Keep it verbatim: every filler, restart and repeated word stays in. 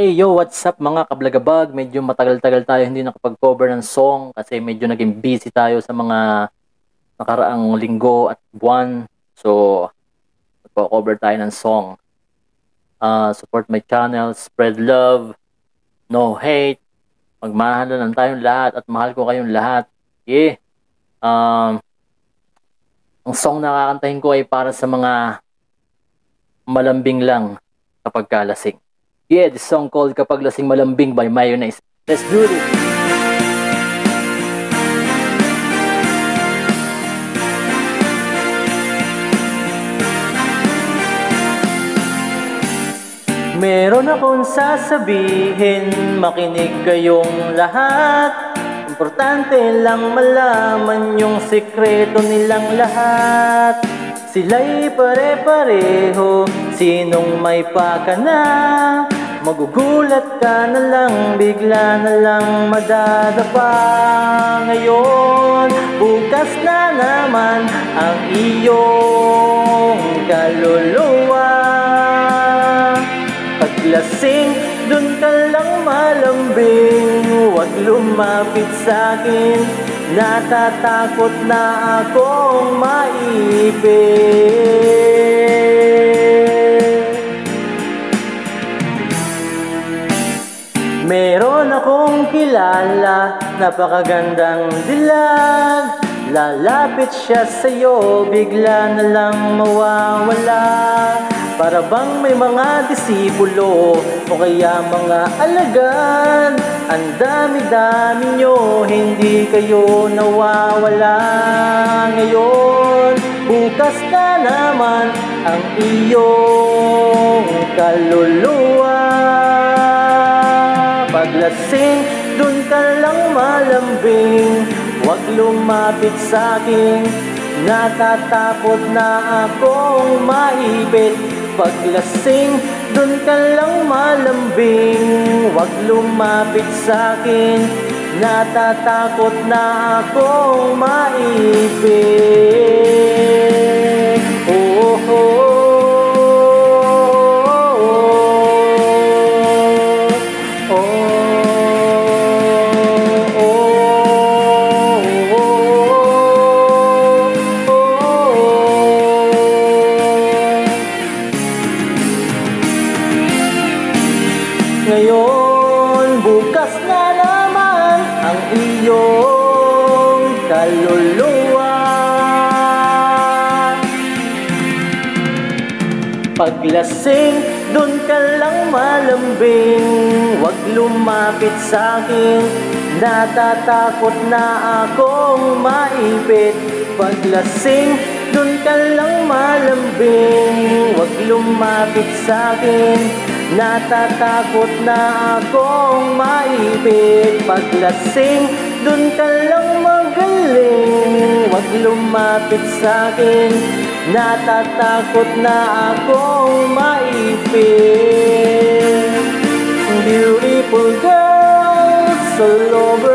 Hey yo, what's up mga kablagabag? Medyo matagal-tagal tayo hindi nakapag-cover ng song kasi medyo naging busy tayo sa mga nakaraang linggo at buwan. So, nagko-cover tayo ng song. Uh, support my channel, spread love, no hate. Magmahal lang tayong lahat at mahal ko kayong lahat. Yeah. Um, ang song na kakantahin ko ay para sa mga malambing lang kapag kalasing. Yeah, this song called Kapag Lasing Malambing by Mayonnaise. Let's do it! Meron akong sasabihin, makinig kayong lahat. Importante lang malaman yung sikreto nilang lahat. Sila'y pare-pareho, sinong may paka na. Magugulat ka na lang, bigla na lang madadapa. Ngayon, bukas na naman ang iyong kaluluwa. Paglasing, dun ka lang malambing. Huwag lumapit sa'kin, natatakot na akong maipit. Meron akong kilala, napakagandang dilag. Lalapit siya sa'yo, bigla na lang mawawala. Para bang may mga disipulo o kaya mga alagad. Ang dami-dami nyo, hindi kayo nawawala. Ngayon, bukas na naman ang iyong kaluluwa. Paglasing, dun ka lang malambing. Huwag lumapit sa'kin, natatakot na akong maipit. Paglasing, dun ka lang malambing. Huwag lumapit sa'kin, natatakot na akong maipit. Oh, oh, oh. Ngayon, bukas na naman ang iyong kaluluwa. Paglasing, dun ka lang malambing. Huwag lumapit sa'kin, natatakot na akong maipit. Paglasing, dun ka lang malambing. Huwag lumapit sa'kin, natatakot na akong maipit. Paglasing, dun ka lang magaling. Huwag lumapit sa'kin, natatakot na akong maipit. Beautiful girls all over